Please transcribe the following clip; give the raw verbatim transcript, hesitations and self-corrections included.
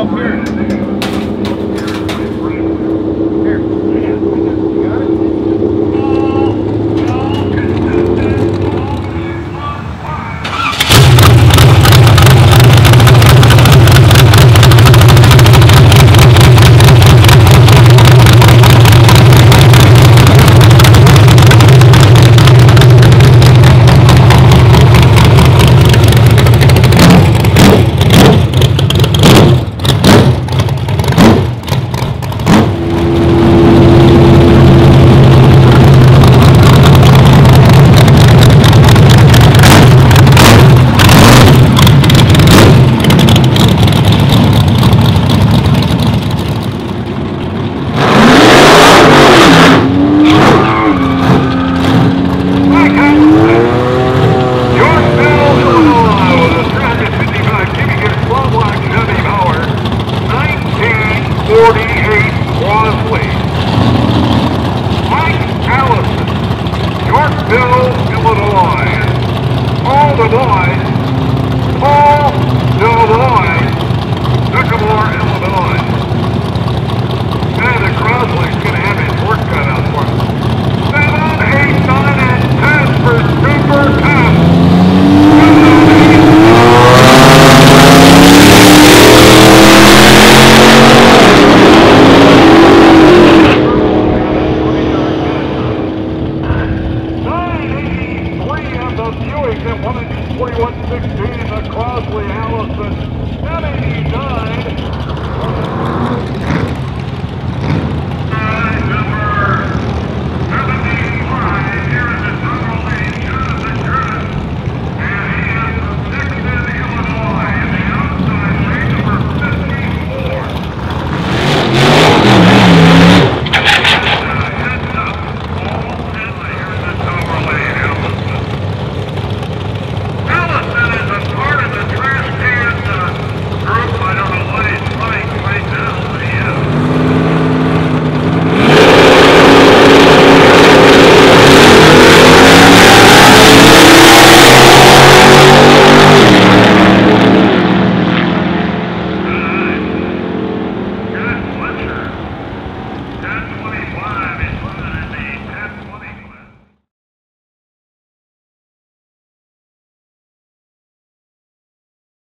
off here. Here. You got it? forty-eight Crosley. Mike Allison, Yorkville, Illinois. All the boys, all the boys, Sycamore, Illinois. And the Crosley's going to have his work cut out for him. Seven, eight, nine, and ten for Super ten. forty-one sixteen, the Crosley Allison, ten eighty-nine.